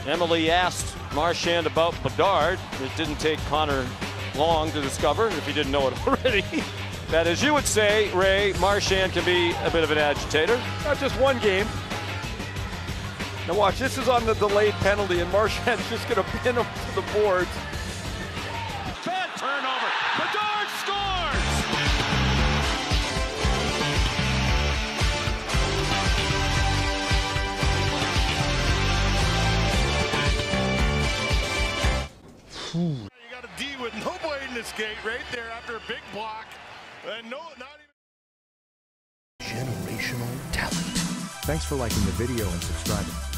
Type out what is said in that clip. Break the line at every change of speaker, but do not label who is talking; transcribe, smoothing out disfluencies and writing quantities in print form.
Emily asked Marchand about Bedard. It didn't take Connor long to discover, if he didn't know it already, that, as you would say, Ray, Marchand can be a bit of an agitator.
Not just one game. Now watch, this is on the delayed penalty, and Marchand's just going to pin him to the boards.
Bad turnover. Bedard scores! You got a D with nobody in this gate right there after a big block. And no, not even.
Generational talent. Thanks for liking the video and subscribing.